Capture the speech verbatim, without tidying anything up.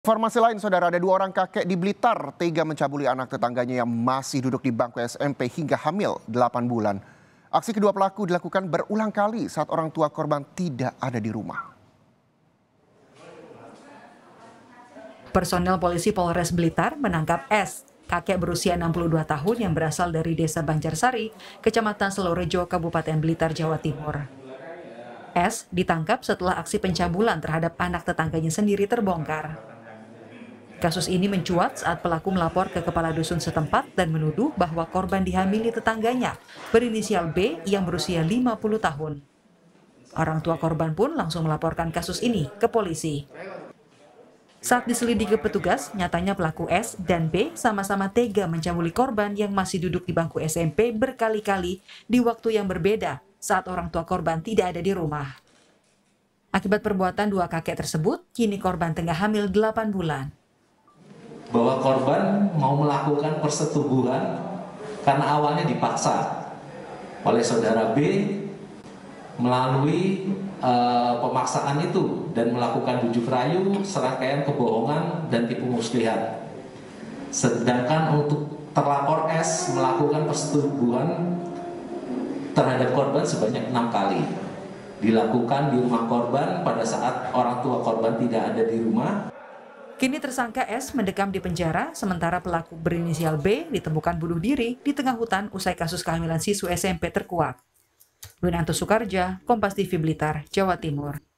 Informasi lain, saudara, ada dua orang kakek di Blitar tega mencabuli anak tetangganya yang masih duduk di bangku S M P hingga hamil delapan bulan. Aksi kedua pelaku dilakukan berulang kali saat orang tua korban tidak ada di rumah. Personel polisi Polres Blitar menangkap S, kakek berusia enam puluh dua tahun yang berasal dari Desa Banjarsari, Kecamatan Selorejo, Kabupaten Blitar, Jawa Timur. S ditangkap setelah aksi pencabulan terhadap anak tetangganya sendiri terbongkar. Kasus ini mencuat saat pelaku melapor ke kepala dusun setempat dan menuduh bahwa korban dihamili tetangganya berinisial B yang berusia lima puluh tahun. Orang tua korban pun langsung melaporkan kasus ini ke polisi. Saat diselidiki petugas, nyatanya pelaku S dan B sama-sama tega mencabuli korban yang masih duduk di bangku S M P berkali-kali di waktu yang berbeda saat orang tua korban tidak ada di rumah. Akibat perbuatan dua kakek tersebut, kini korban tengah hamil delapan bulan. Bahwa korban mau melakukan persetubuhan karena awalnya dipaksa oleh saudara B melalui uh, pemaksaan itu dan melakukan bujuk rayu, serangkaian kebohongan dan tipu muslihat. Sedangkan untuk terlapor S melakukan persetubuhan terhadap korban sebanyak enam kali. Dilakukan di rumah korban pada saat orang tua korban tidak ada di rumah. Kini tersangka S mendekam di penjara, sementara pelaku berinisial B ditemukan bunuh diri di tengah hutan usai kasus kehamilan siswa S M P terkuak. Winanto Soekarja, Kompas T V Blitar, Jawa Timur.